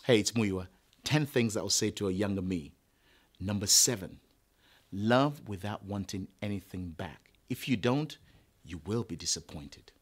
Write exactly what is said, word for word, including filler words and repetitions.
Hey, it's Muyiwa. ten things I'll say to a younger me. Number seven, love without wanting anything back. If you don't, you will be disappointed.